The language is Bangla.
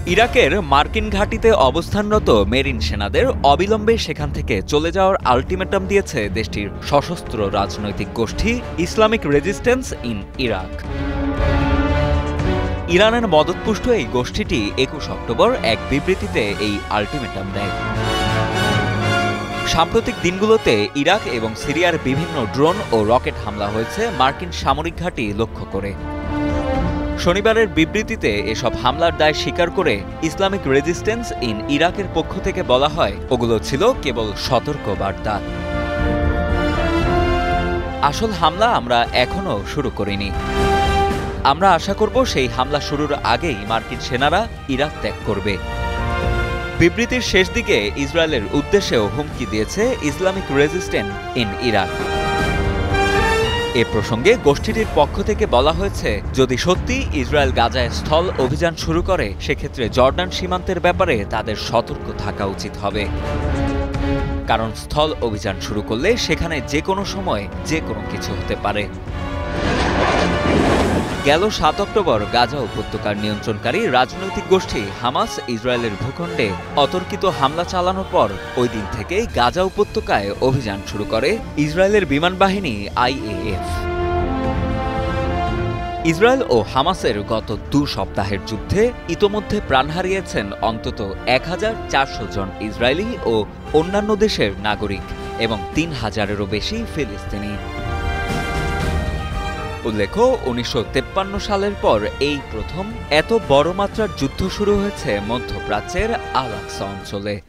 ইরাকের মার্কিন ঘাঁটিতে অবস্থানরত মেরিন সেনাদের অবিলম্বে সেখান থেকে চলে যাওয়ার আলটিমেটাম দিয়েছে দেশটির সশস্ত্র রাজনৈতিক গোষ্ঠী ইসলামিক রেজিস্ট্যান্স ইন ইরাক। ইরানের মদতপুষ্ট এই গোষ্ঠীটি ২১ অক্টোবর এক বিবৃতিতে এই আলটিমেটাম দেয়। সাম্প্রতিক দিনগুলোতে ইরাক এবং সিরিয়ার বিভিন্ন ড্রোন ও রকেট হামলা হয়েছে মার্কিন সামরিক ঘাঁটি লক্ষ্য করে। শনিবারের বিবৃতিতে এসব হামলার দায় স্বীকার করে ইসলামিক রেজিস্ট্যান্স ইন ইরাকের পক্ষ থেকে বলা হয়, ওগুলো ছিল কেবল সতর্ক বার্তা। আসল হামলা আমরা এখনো শুরু করিনি। আমরা আশা করব সেই হামলা শুরুর আগেই মার্কিন সেনারা ইরাক ত্যাগ করবে। বিবৃতির শেষ দিকে ইসরায়েলের উদ্দেশ্যেও হুমকি দিয়েছে ইসলামিক রেজিস্ট্যান্স ইন ইরাক। এ প্রসঙ্গে গোষ্ঠীটির পক্ষ থেকে বলা হয়েছে, যদি সত্যি ইসরায়েল গাজায় স্থল অভিযান শুরু করে সেক্ষেত্রে জর্ডান সীমান্তের ব্যাপারে তাদের সতর্ক থাকা উচিত হবে, কারণ স্থল অভিযান শুরু করলে সেখানে যে কোনো সময় যে কোনো কিছু হতে পারে। গেল ৭ অক্টোবর গাজা উপত্যকার নিয়ন্ত্রণকারী রাজনৈতিক গোষ্ঠী হামাস ইসরায়েলের ভূখণ্ডে অতর্কিত হামলা চালানোর পর ওই দিন থেকে গাজা উপত্যকায় অভিযান শুরু করে ইসরায়েলের বিমান বাহিনী IAF। ইসরায়েল ও হামাসের গত ২ সপ্তাহের যুদ্ধে ইতোমধ্যে প্রাণ হারিয়েছেন অন্তত ১,৪০০ জন ইসরায়েলি ও অন্যান্য দেশের নাগরিক এবং ৩,০০০-এরও বেশি ফিলিস্তিনি। উল্লেখ্য, ১৯৫৩ সালের পর এই প্রথম এত বড় মাত্রার যুদ্ধ শুরু হয়েছে মধ্যপ্রাচ্যের আল আকসা অঞ্চলে।